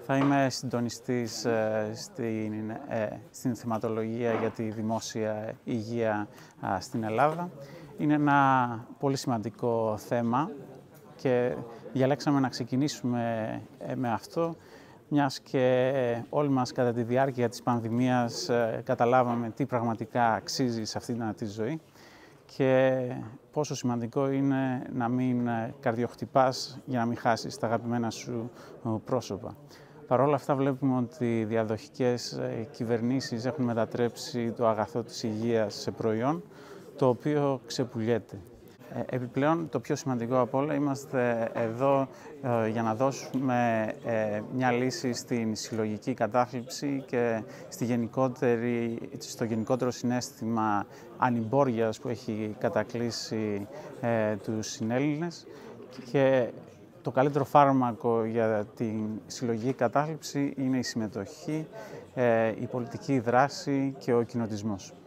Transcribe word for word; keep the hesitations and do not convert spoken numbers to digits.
Θα είμαι συντονιστής ε, στην, ε, στην θεματολογία για τη δημόσια υγεία ε, στην Ελλάδα. Είναι ένα πολύ σημαντικό θέμα και διαλέξαμε να ξεκινήσουμε ε, με αυτό, μιας και όλοι μας κατά τη διάρκεια της πανδημίας ε, καταλάβαμε τι πραγματικά αξίζει σε αυτήν τη ζωή και πόσο σημαντικό είναι να μην καρδιοχτυπάς για να μην χάσεις τα αγαπημένα σου πρόσωπα. Παρ' όλα αυτά βλέπουμε ότι οι διαδοχικές κυβερνήσεις έχουν μετατρέψει το αγαθό της υγείας σε προϊόν, το οποίο ξεπουλιέται. Επιπλέον, το πιο σημαντικό απ' όλα, είμαστε εδώ ε, για να δώσουμε ε, μια λύση στην συλλογική κατάθλιψη και στη γενικότερη, στο γενικότερο συναίσθημα ανημπόριας που έχει κατακλείσει ε, τους συνέλληνες. Και το καλύτερο φάρμακο για την συλλογική κατάθλιψη είναι η συμμετοχή, ε, η πολιτική δράση και ο κοινοτισμός.